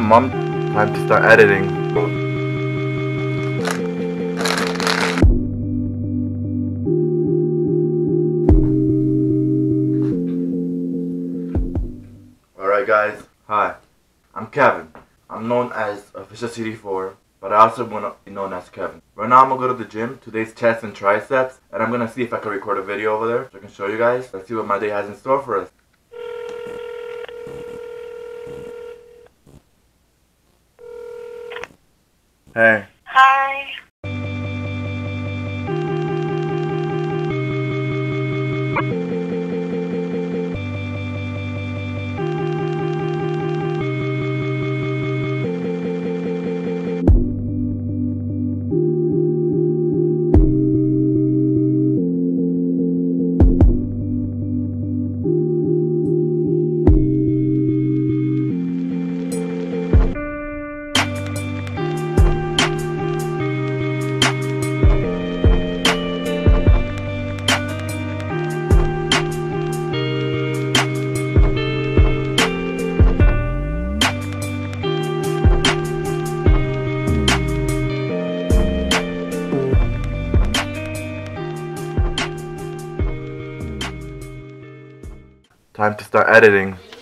Mom. Time to start editing. Alright guys, hi. I'm Kevin. I'm known as Official CD4, but I also want to be known as Kevin. Right now I'm gonna go to the gym. Today's chest and triceps, and I'm gonna see if I can record a video over there so I can show you guys. Let's see what my day has in store for us. Hey. Hi. Time to start editing.